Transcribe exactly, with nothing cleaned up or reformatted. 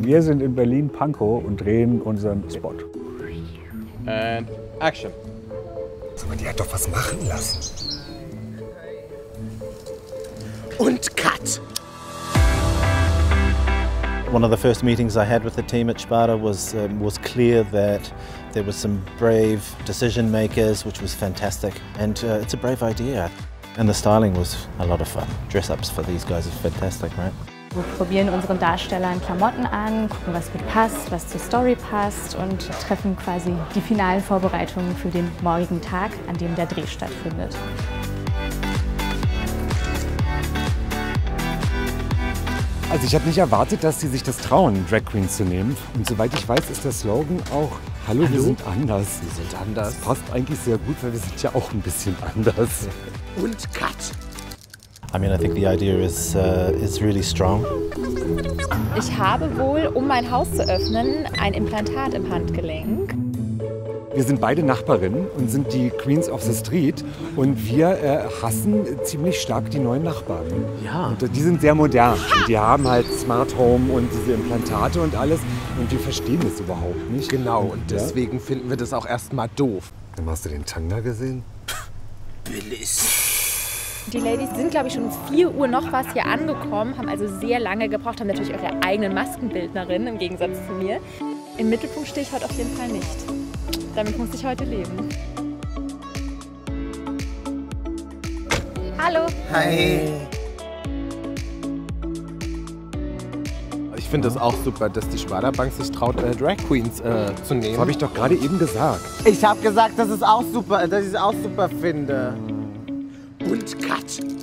Wir sind in Berlin-Pankow und drehen unseren Spot. And action. Aber die hat doch was machen lassen. Und Cut! One of the first meetings I had with the team at Sparta was um, was clear that there were some brave decision makers, which was fantastic, and uh, it's a brave idea. And the styling was a lot of fun. Dress-ups for these guys are fantastic, right? Wir probieren unseren Darstellern Klamotten an, gucken, was gut passt, was zur Story passt und treffen quasi die finalen Vorbereitungen für den morgigen Tag, an dem der Dreh stattfindet. Also ich habe nicht erwartet, dass sie sich das trauen, Drag Queens zu nehmen. Und soweit ich weiß, ist der Slogan auch Hallo, Hallo? wir sind anders. Wir sind anders. Das passt eigentlich sehr gut, weil wir sind ja auch ein bisschen anders. Und Cut! I mean, I think the idea is, uh, is really strong. Ich habe wohl, um mein Haus zu öffnen, ein Implantat im Handgelenk. Wir sind beide Nachbarinnen und sind die Queens of the Street und wir äh, hassen ziemlich stark die neuen Nachbarn. Ja. Und die sind sehr modern und die haben halt Smart Home und diese Implantate und alles und wir verstehen das überhaupt nicht. Genau, und deswegen ja? finden wir das auch erstmal doof. Dann hast du den Tanga gesehen? Billig. Die Ladies sind, glaube ich, schon um vier Uhr noch was hier angekommen, haben also sehr lange gebraucht, haben natürlich auch ihre eigenen Maskenbildnerinnen im Gegensatz zu mir. Im Mittelpunkt stehe ich heute auf jeden Fall nicht. Damit muss ich heute leben. Hallo. Hi. Ich finde es auch super, dass die Sparta Bank sich traut, äh, Drag Queens äh, zu nehmen. Das habe ich doch gerade eben gesagt. Ich habe gesagt, dass, es auch super, dass ich es auch super finde. Und Cut!